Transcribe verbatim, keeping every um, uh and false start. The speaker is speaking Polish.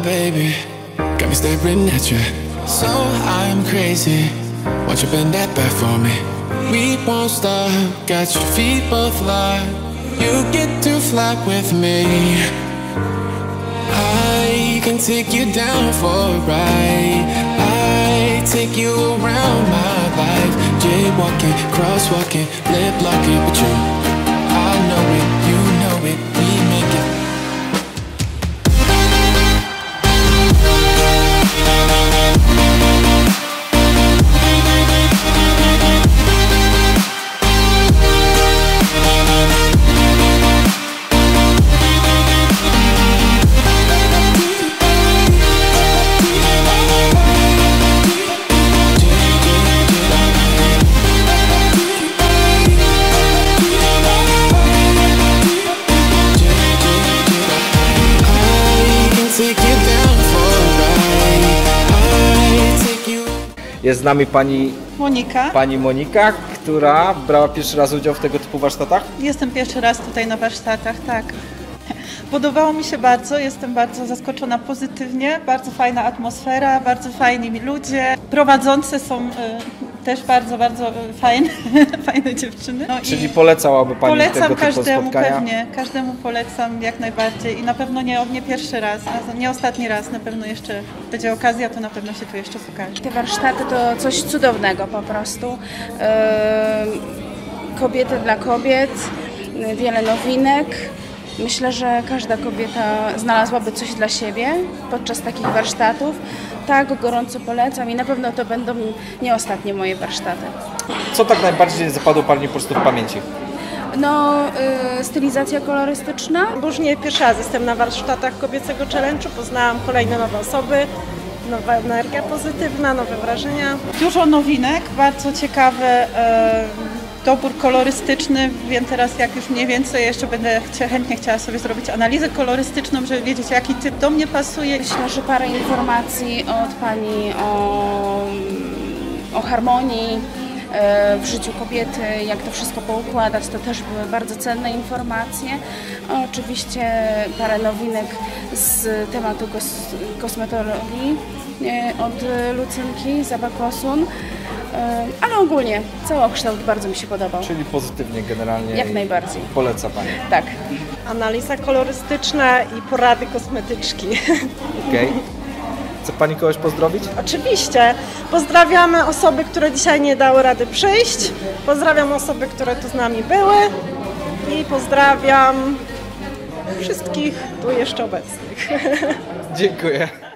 baby, got me staring at you. So I'm crazy, won't you bend that back for me? We won't stop, got your feet both locked. You get to fly with me. I can take you down for a ride. I take you around my life. Jaywalking, crosswalking, lip locking with you. I know it, you know it, we make it. Jest z nami pani Monika. Pani Monika, która brała pierwszy raz udział w tego typu warsztatach? Jestem pierwszy raz tutaj na warsztatach, tak. Podobało mi się bardzo, jestem bardzo zaskoczona pozytywnie, bardzo fajna atmosfera, bardzo fajni ludzie. Prowadzące są y, też bardzo, bardzo fajne, fajne dziewczyny. No Czyli polecałaby Pani polecam tego typu każdemu, spotkania? Pewnie, każdemu polecam jak najbardziej i na pewno nie, nie pierwszy raz, a nie ostatni raz, na pewno jeszcze będzie okazja, to na pewno się tu jeszcze pokaże. Te warsztaty to coś cudownego po prostu. Yy, kobiety dla kobiet, wiele nowinek. Myślę, że każda kobieta znalazłaby coś dla siebie podczas takich warsztatów. Tak, gorąco polecam i na pewno to będą nie ostatnie moje warsztaty. Co tak najbardziej zapadło Pani po prostu w pamięci? No, y, stylizacja kolorystyczna. Bo już nie pierwszy raz jestem na warsztatach kobiecego challenge'u, poznałam kolejne nowe osoby, nowa energia pozytywna, nowe wrażenia. Dużo nowinek, bardzo ciekawe. Y Dobór kolorystyczny, wiem teraz jak już mniej więcej, jeszcze będę chcia, chętnie chciała sobie zrobić analizę kolorystyczną, żeby wiedzieć jaki typ do mnie pasuje. Myślę, że parę informacji od Pani o, o harmonii w życiu kobiety, jak to wszystko poukładać, to też były bardzo cenne informacje. Oczywiście parę nowinek z tematu kos kosmetologii od Lucynki Zabakosun. Ale ogólnie całokształt bardzo mi się podobał. Czyli pozytywnie generalnie. Jak najbardziej. Poleca Pani. Tak. Analiza kolorystyczna i porady kosmetyczki. Okej. Okay. Chce Pani kogoś pozdrowić? Oczywiście. Pozdrawiamy osoby, które dzisiaj nie dały rady przyjść. Pozdrawiam osoby, które tu z nami były. I pozdrawiam wszystkich tu jeszcze obecnych. Dziękuję.